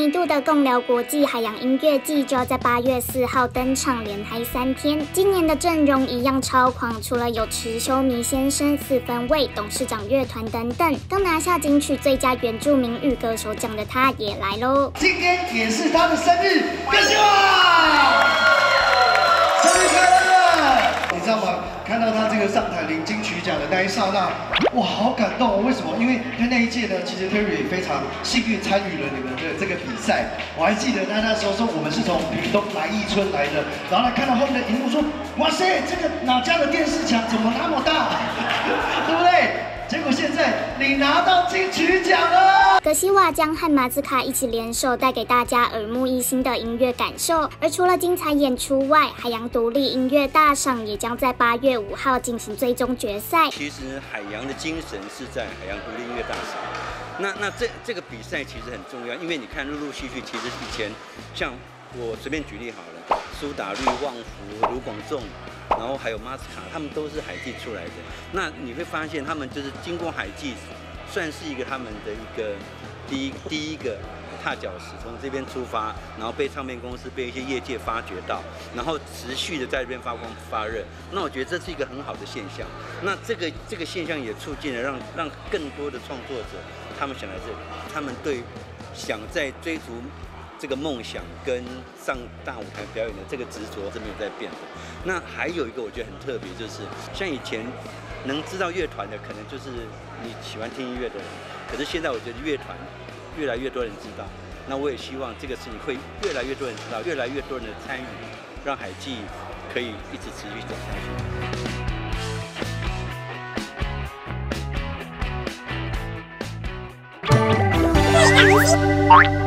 一度的贡寮国际海洋音乐季就要在8月4号登场，连嗨3天。今年的阵容一样超狂，除了有池修弥先生、四分卫、董事长乐团等等，刚拿下金曲最佳原住民语歌手奖的他也来喽。 今天也是他的生日，恭喜我！生日快乐！你知道吗？看到他这个上台领金曲奖的那一刹那，哇，好感动哦！为什么？因为那一届呢，其实 Terry 也非常幸运参与了你们的这个比赛。我还记得他那时候说我们是从屏东来义村来的，然后来看到后面的荧幕说，哇塞，这个哪家的电视墙怎么那么大，对不对？结果现在你拿到金曲奖了。 格西瓦将和马兹卡一起联手，带给大家耳目一新的音乐感受。而除了精彩演出外，海洋独立音乐大赏也将在8月5号进行最终决赛。 其实海洋的精神是在海洋独立音乐大赏。那这个比赛其实很重要，因为你看陆陆续续，其实以前像我随便举例好了，苏打绿、旺福、卢广仲。然后还有马斯卡，他们都是海记出来的。那你会发现，他们就是经过海记，算是一个他们的一个第一个踏脚石，从这边出发，然后被唱片公司、被一些业界发掘到，然后持续的在这边发光发热。那我觉得这是一个很好的现象。那这个现象也促进了让更多的创作者他们想来这里，他们想在追逐这个梦想跟上大舞台表演的这个执着是没有在变的。那还有一个我觉得很特别，就是像以前能知道乐团的，可能就是你喜欢听音乐的人。可是现在我觉得乐团越来越多人知道。那我也希望这个事情会越来越多人知道，越来越多人的参与，让海记可以一直持续走下去。